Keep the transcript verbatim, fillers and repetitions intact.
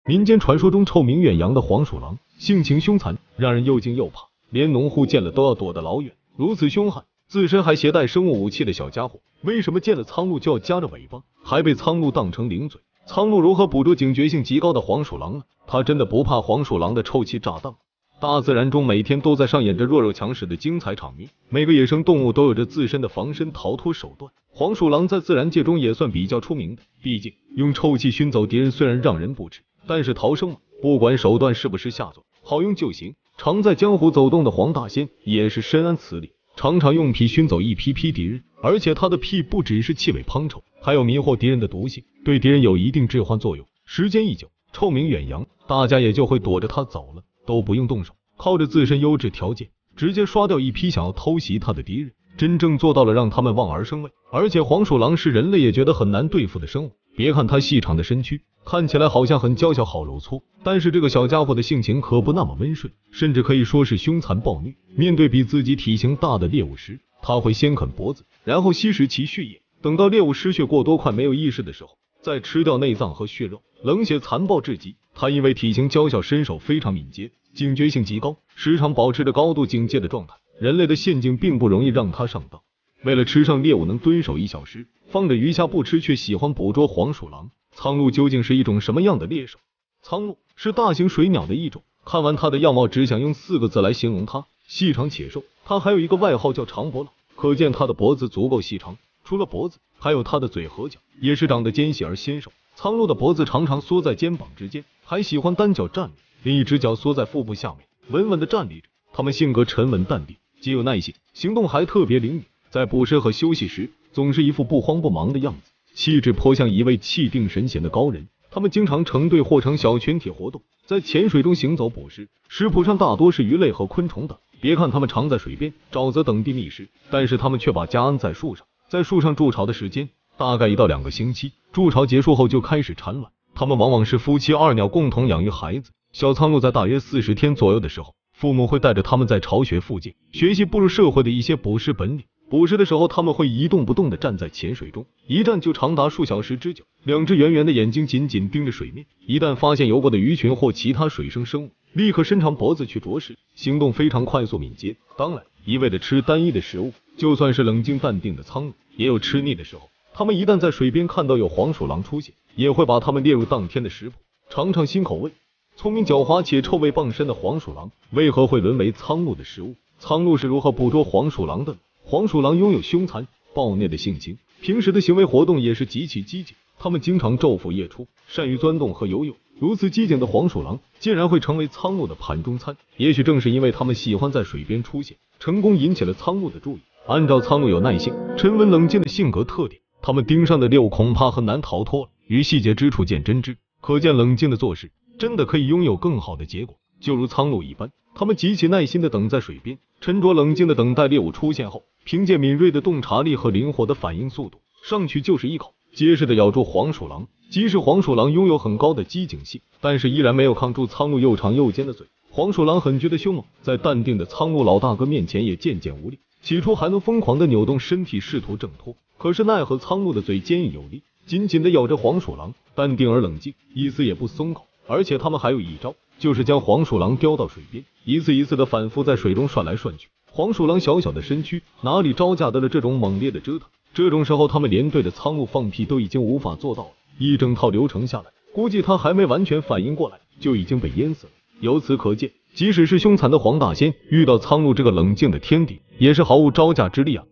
民间传说中臭名远扬的黄鼠狼，性情凶残，让人又惊又怕，连农户见了都要躲得老远。如此凶悍，自身还携带生物武器的小家伙，为什么见了苍鹭就要夹着尾巴，还被苍鹭当成零嘴？苍鹭如何捕捉警觉性极高的黄鼠狼呢？他真的不怕黄鼠狼的臭气炸弹吗？大自然中每天都在上演着弱肉强食的精彩场面，每个野生动物都有着自身的防身逃脱手段。黄鼠狼在自然界中也算比较出名的，毕竟用臭气熏走敌人虽然让人不齿，但是逃生嘛，不管手段是不是下作，好用就行。常在江湖走动的黄大仙也是深谙此理，常常用屁熏走一批批敌人，而且他的屁不只是气味滂臭，还有迷惑敌人的毒性，对敌人有一定致幻作用。时间一久，臭名远扬，大家也就会躲着他走了，都不用动手，靠着自身优质条件，直接刷掉一批想要偷袭他的敌人，真正做到了让他们望而生畏。而且黄鼠狼是人类也觉得很难对付的生物，别看它细长的身躯看起来好像很娇小好揉搓，但是这个小家伙的性情可不那么温顺，甚至可以说是凶残暴虐。面对比自己体型大的猎物时，他会先啃脖子，然后吸食其血液，等到猎物失血过多快没有意识的时候，再吃掉内脏和血肉，冷血残暴至极。他因为体型娇小，身手非常敏捷，警觉性极高，时常保持着高度警戒的状态，人类的陷阱并不容易让他上当。为了吃上猎物能蹲守一小时，放着鱼虾不吃却喜欢捕捉黄鼠狼，苍鹭究竟是一种什么样的猎手？苍鹭是大型水鸟的一种，看完它的样貌只想用四个字来形容它，细长且瘦。它还有一个外号叫长脖佬，可见它的脖子足够细长，除了脖子，还有它的嘴和脚，也是长得尖细而纤瘦。苍鹭的脖子常常缩在肩膀之间，还喜欢单脚站立，另一只脚缩在腹部下面，稳稳地站立着。它们性格沉稳淡定，极有耐性，行动还特别灵敏，在捕食和休息时总是一副不慌不忙的样子，气质颇像一位气定神闲的高人。他们经常成对或成小群体活动，在浅水中行走捕食，食谱上大多是鱼类和昆虫等。别看他们常在水边、沼泽等地觅食，但是他们却把家安在树上，在树上筑巢的时间大概一到两个星期，筑巢结束后就开始产卵。他们往往是夫妻二鸟共同养育孩子。小苍鹭在大约四十天左右的时候，父母会带着他们在巢穴附近学习步入社会的一些捕食本领。捕食的时候，他们会一动不动地站在浅水中，一站就长达数小时之久，两只圆圆的眼睛紧紧盯着水面，一旦发现游过的鱼群或其他水生生物，立刻伸长脖子去啄食，行动非常快速敏捷。当然，一味地吃单一的食物，就算是冷静淡定的苍鹭，也有吃腻的时候。他们一旦在水边看到有黄鼠狼出现，也会把它们列入当天的食谱，尝尝新口味。聪明狡猾且臭味傍身的黄鼠狼，为何会沦为苍鹭的食物？苍鹭是如何捕捉黄鼠狼的呢？黄鼠狼拥有凶残暴虐的性情，平时的行为活动也是极其机警，它们经常昼伏夜出，善于钻洞和游泳。如此机警的黄鼠狼竟然会成为苍鹭的盘中餐，也许正是因为它们喜欢在水边出现，成功引起了苍鹭的注意。按照苍鹭有耐性、沉稳冷静的性格特点，它们盯上的猎物恐怕很难逃脱了。于细节之处见真知，可见冷静的做事真的可以拥有更好的结果。就如苍鹭一般，它们极其耐心地等在水边，沉着冷静地等待猎物出现后，凭借敏锐的洞察力和灵活的反应速度，上去就是一口，结实地咬住黄鼠狼。即使黄鼠狼拥有很高的机警性，但是依然没有抗住苍鹭又长又尖的嘴。黄鼠狼狠绝的凶猛，在淡定的苍鹭老大哥面前也渐渐无力。起初还能疯狂地扭动身体试图挣脱，可是奈何苍鹭的嘴坚硬有力，紧紧地咬着黄鼠狼，淡定而冷静，一丝也不松口。而且他们还有一招，就是将黄鼠狼叼到水边，一次一次的反复在水中涮来涮去。黄鼠狼小小的身躯哪里招架得了这种猛烈的折腾？这种时候他们连对着苍鹭放屁都已经无法做到了。一整套流程下来，估计他还没完全反应过来，就已经被淹死了。由此可见，即使是凶残的黄大仙，遇到苍鹭这个冷静的天敌，也是毫无招架之力啊。